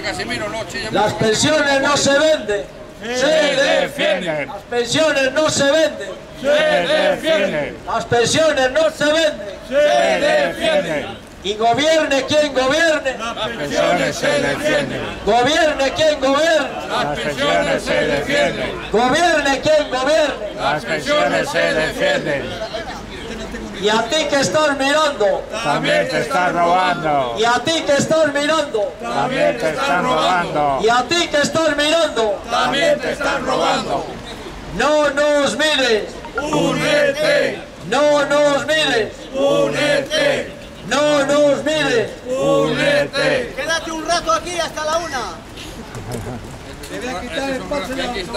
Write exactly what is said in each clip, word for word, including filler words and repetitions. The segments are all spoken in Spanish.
Casimiro, no chillen. Las pensiones no se venden. Se defienden. Las pensiones no se venden. Se defienden. Las pensiones no se venden. Se defienden. Y gobierne quien gobierne. Las pensiones se defienden. Gobierne quien gobierne. Las pensiones se defienden. Gobierne quien gobierne. Las pensiones se defienden. Y a ti que estás mirando. También te están robando. Y a ti que estás mirando. También te están robando. Y a ti que estás mirando. También te están robando. No nos mires. Únete. No nos mires. Únete. No nos mires. Únete. Quédate un rato aquí hasta la una. Te voy a quitar el paso de la hostia.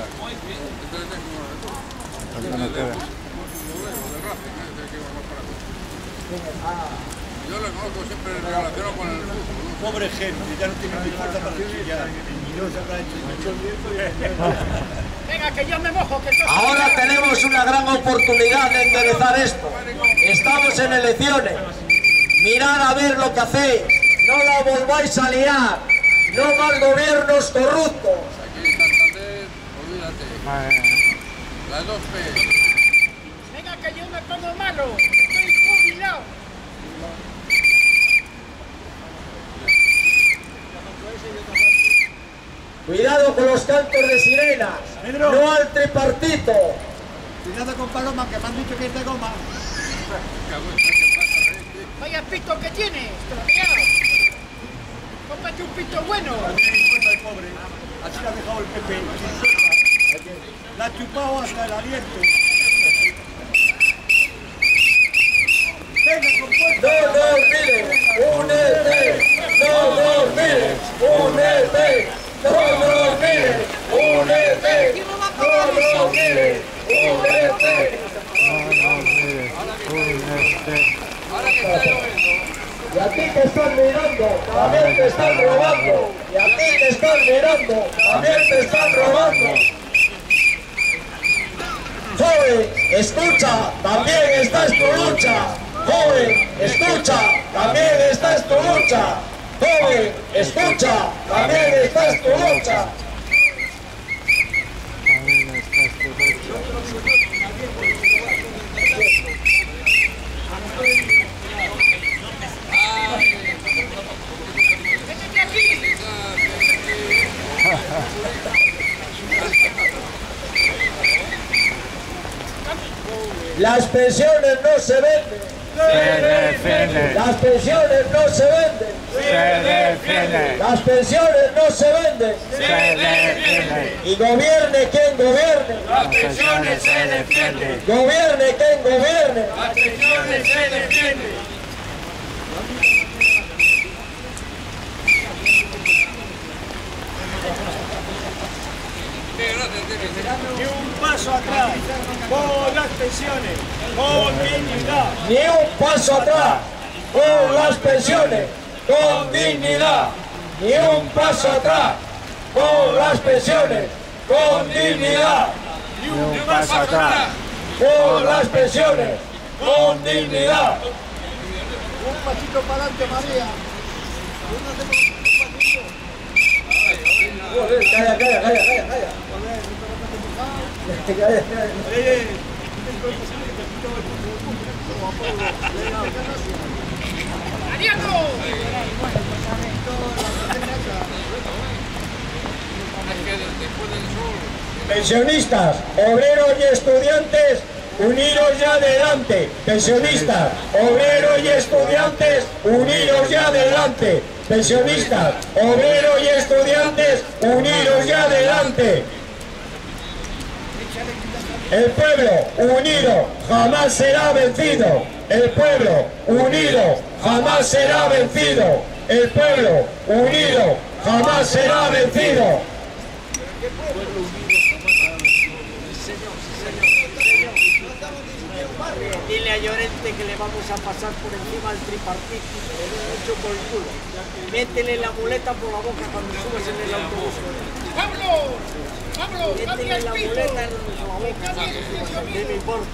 Yo lo conozco siempre relacionado con el fútbol. Pobre gente, ya no tiene ni fuerza para chillar. Y no se habrá hecho mucho tiempo. Venga, que yo me mojo, que Ahora tenemos una gran oportunidad de enderezar esto. Estamos en elecciones. Mirad a ver lo que hacéis. No la volváis a liar. No más gobiernos corruptos. Aquí en Santander, olvídate. Las dos P. Venga, que yo me pongo malo. Estoy jubilado. Cuidado con los cantos de sirenas. Pedro. No al tripartito. Cuidado con Paloma, que me han dicho que es de goma. Vaya pito que tienes, tropeado. Cómprate un pito bueno. El pobre. Así le ha dejado el Pepe. La ha chupado hasta el aliento. Venga, con fuerza. No nos mires. Únete. No nos mires. Únete. No nos mires. Únete. No nos mires. Únete. Ahora que está lloviendo. Y a ti que estás mirando, también te están robando. Y a ti que estás mirando, también te están robando. Joven, escucha, también esta es tu lucha. Joven, escucha, también esta es tu lucha. Joven, escucha, también esta es tu lucha. Véngate aquí. Las pensiones no se venden. Se defienden. Las pensiones no se venden. Se defienden. Las pensiones no se venden. Se defienden. Y gobierne quien gobierne. Las pensiones se defienden. Gobierne quien gobierne. Las pensiones se defienden. Ni un paso atrás. Por las pensiones. Con dignidad. Ni un paso atrás con las pensiones, con dignidad. Ni un paso atrás con las pensiones, con dignidad. Ni un paso atrás. Con las pensiones, con dignidad. Un pasito para adelante, María. Calla, calla, calla, calla, calla. Calla, calla. Eh, ¡Ariaco! Pensionistas, obreros y estudiantes, uniros ya adelante. Pensionistas, obreros y estudiantes, uniros ya adelante. Pensionistas, obreros y estudiantes, uniros ya adelante. El pueblo unido jamás será vencido. El pueblo unido jamás será vencido. El pueblo unido jamás será vencido. Dile a Llorente que le vamos a pasar por encima al tripartito, hecho por el culo. Métele la muleta por la boca cuando subes en el autobús. ¡Pablo! ¡Pablo! ¡Cambia Métele el la piso! muleta en la boca. ¡Cambia el piso, ¿Qué me importa?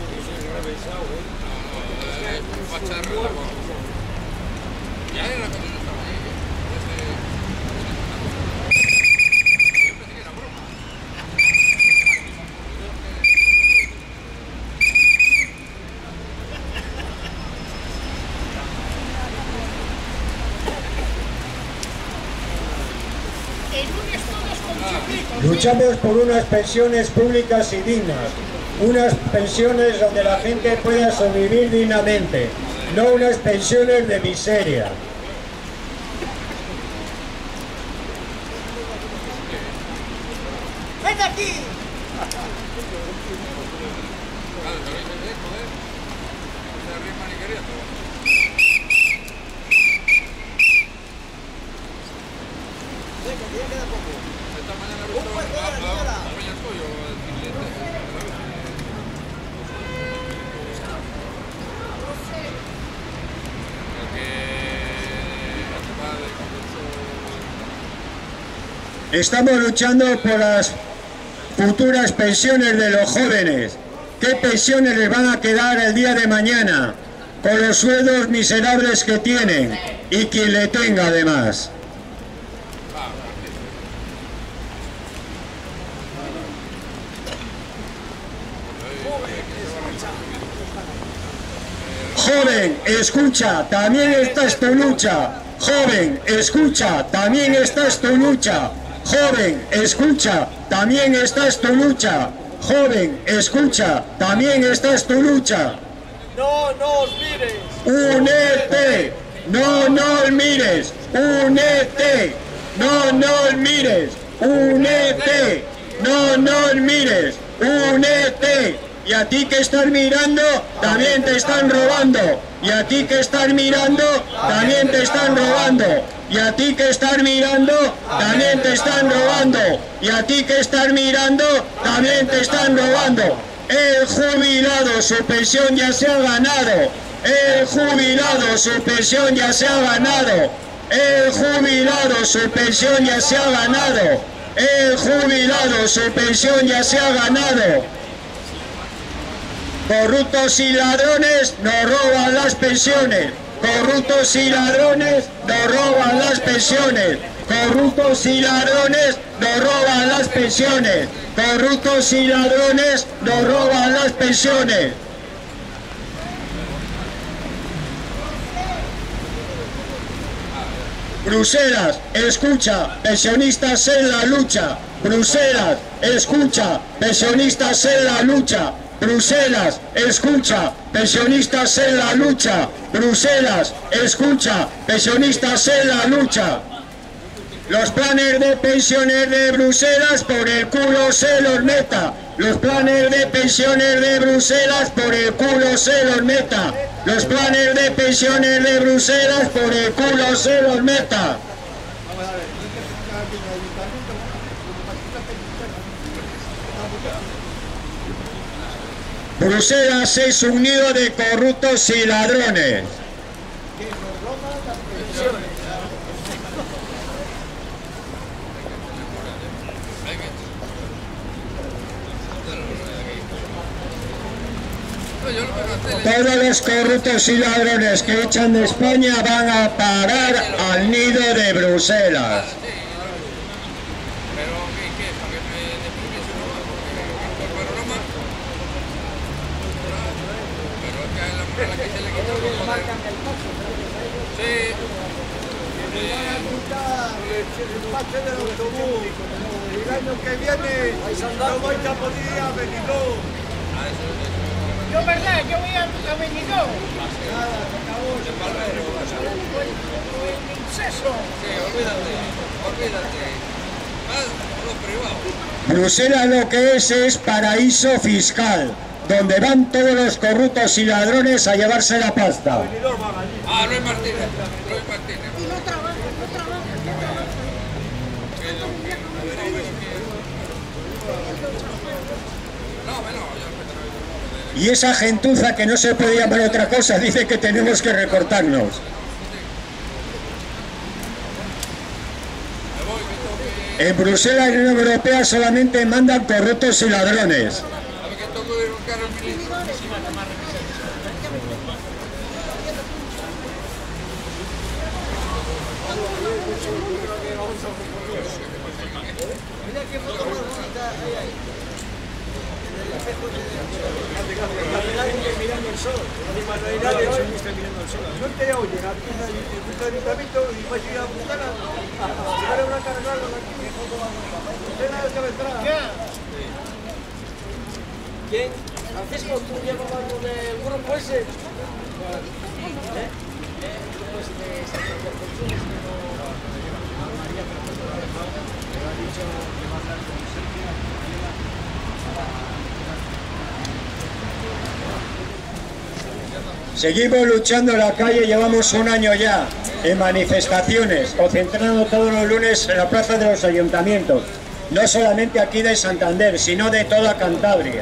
Luchamos por unas pensiones públicas y dignas, unas pensiones donde la gente pueda sobrevivir dignamente, no unas pensiones de miseria. ¡Ven aquí! Estamos luchando por las futuras pensiones de los jóvenes. ¿Qué pensiones les van a quedar el día de mañana con los sueldos miserables que tienen y quien le tenga además? Joven, escucha, también esta es tu lucha. Joven, escucha, también esta es tu lucha. Joven, escucha, también esta es tu lucha. Joven, escucha, también esta es tu lucha. No nos mires. Únete, no nos mires. Únete, no nos mires. Únete, no nos mires. Únete. Y a ti que estás mirando, también te están robando. Y a ti que estás mirando, también te están robando. Y a ti que estás mirando, también te están robando. Y a ti que estás mirando, también te están robando. El jubilado, su pensión ya se ha ganado. El jubilado, su pensión ya se ha ganado. El jubilado, su pensión ya se ha ganado. El jubilado, su pensión ya se ha ganado. Corruptos y ladrones nos roban las pensiones. Corruptos y ladrones nos roban las pensiones. Corruptos y ladrones nos roban las pensiones. Corruptos y ladrones nos roban las pensiones. Bruselas, escucha, pensionistas en la lucha. Bruselas, escucha, pensionistas en la lucha. Bruselas, escucha, pensionistas en la lucha. Bruselas, escucha, pensionistas en la lucha. Los planes de pensiones de Bruselas por el culo se los meta. Los planes de pensiones de Bruselas por el culo se los meta. Los planes de pensiones de Bruselas por el culo se los meta. Bruselas es un nido de corruptos y ladrones. Todos los corruptos y ladrones que echan de España van a parar al nido de Bruselas. El año que viene no voy a poder a Benidorm. Yo, verdad, yo voy a, a Benidorm. Nada, se acabó. El inceso. Sí, olvídate, olvídate. Más lo privado. Bruselas lo que es es paraíso fiscal, donde van todos los corruptos y ladrones a llevarse la pasta. Ah, Luis Martínez, Luis Martínez. Y no trabaja, no trabaja, no trabaja. Y esa gentuza que no se puede llamar otra cosa dice que tenemos que recortarnos. En Bruselas y en la Unión Europea solamente mandan corruptos y ladrones. mirando el sol. No hay nadie hoy que esté mirando el sol. No te oyen, aquí en el ayuntamiento y vas a ir a Puntana, se va a una carga aquí. Cena de cabezada. ¿Quién? Francisco, ¿tú llevas algo del grupo ese? ¿Eh? Pues de Santander Consumo, María pero ha dicho que va a hablar con Sergio. Seguimos luchando en la calle, llevamos un año ya en manifestaciones, concentrando todos los lunes en la plaza de los ayuntamientos, no solamente aquí de Santander, sino de toda Cantabria.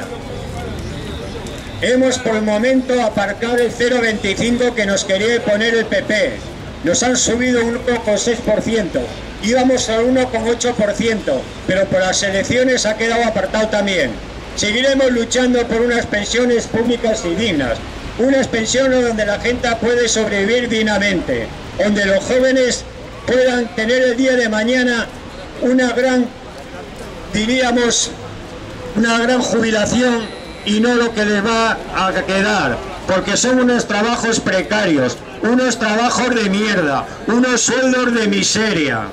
Hemos por el momento aparcado el cero coma veinticinco que nos quería poner el P P. Nos han subido un uno coma seis por ciento. Íbamos al uno coma ocho por ciento, pero por las elecciones ha quedado apartado también. Seguiremos luchando por unas pensiones públicas y dignas. Unas pensiones donde la gente puede sobrevivir dignamente. Donde los jóvenes puedan tener el día de mañana una gran, diríamos, una gran jubilación y no lo que les va a quedar, porque son unos trabajos precarios, unos trabajos de mierda, unos sueldos de miseria.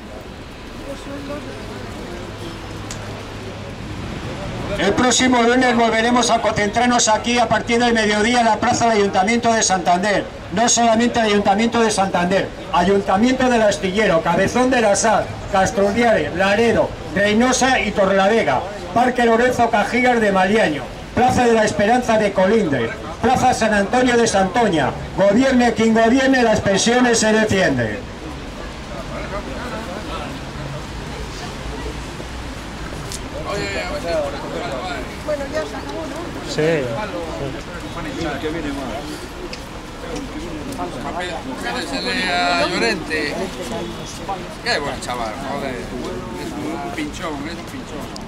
El próximo lunes volveremos a concentrarnos aquí a partir del mediodía en la plaza del Ayuntamiento de Santander. No solamente el Ayuntamiento de Santander, Ayuntamiento del Astillero, Cabezón de la Sal, Castrodiare, Laredo, Reynosa y Torlavega, Parque Lorenzo Cajigas de Maliaño, Plaza de la Esperanza de Colindres, Plaza San Antonio de Santoña. Gobierne quien gobierne, las pensiones se defienden. Bueno, ya se acabó, ¿no? Sí. Que viene más. Pídesele a Llorente. Qué buen chaval, joder. Es un pinchón, es un pinchón.